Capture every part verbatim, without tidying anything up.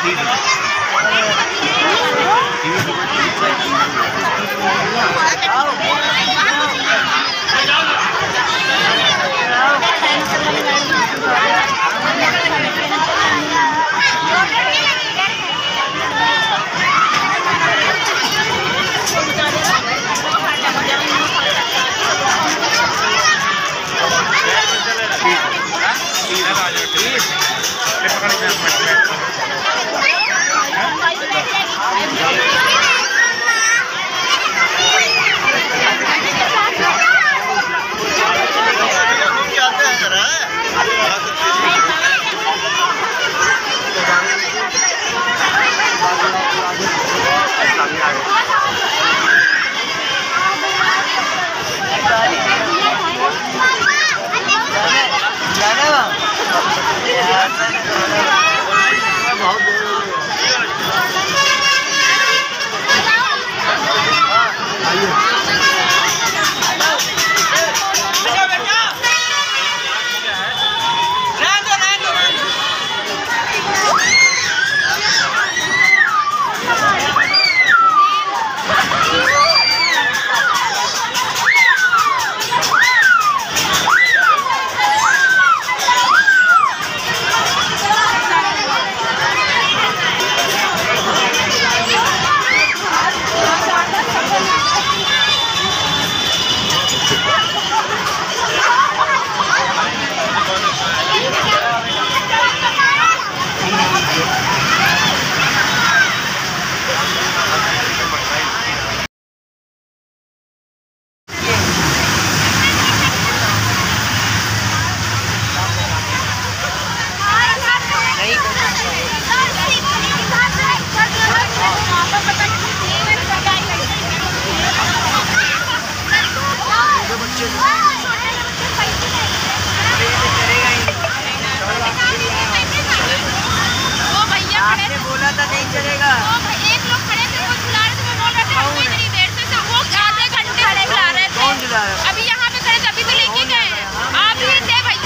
अभी यहाँ पे खड़े थे, अभी भी लेके गए हैं। आप ही थे भाई,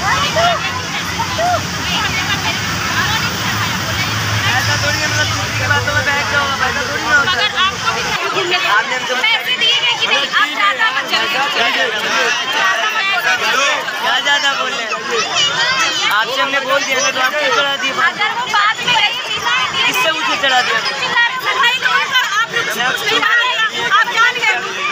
ऐसा थोड़ी है, मतलब छुट्टी के बाद तो मैं बैठ जाऊंगा, पैसा थोड़ी ना होता है। मगर आपको भी पैसे दिए गए कि नहीं? आप ज्यादा मत चलिए, क्या ज्यादा बोल रहे हैं? आपसे हमने बोल दिया ना, तो आप क्यों चढ़ा दिए? अगर वो बाद में किससे मुझे चढ़ा दिया? आप जान गए